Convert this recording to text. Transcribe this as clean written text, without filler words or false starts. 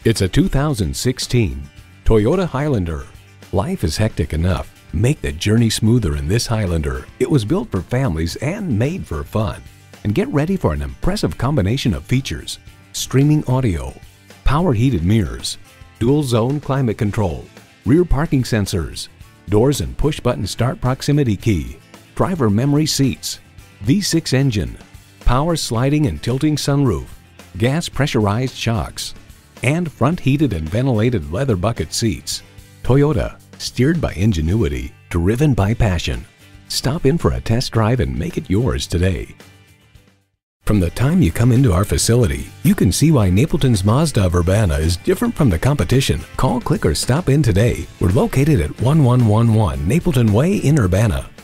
It's a 2016 Toyota Highlander. Life is hectic enough. Make the journey smoother in this Highlander. It was built for families and made for fun. And get ready for an impressive combination of features: streaming audio, power heated mirrors, dual zone climate control, rear parking sensors, doors and push button start proximity key, driver memory seats, V6 engine, power sliding and tilting sunroof, gas pressurized shocks, and front heated and ventilated leather bucket seats. Toyota, steered by ingenuity, driven by passion. Stop in for a test drive and make it yours today. From the time you come into our facility, you can see why Napleton's Mazda of Urbana is different from the competition. Call, click, or stop in today. We're located at 1111 Napleton Way in Urbana.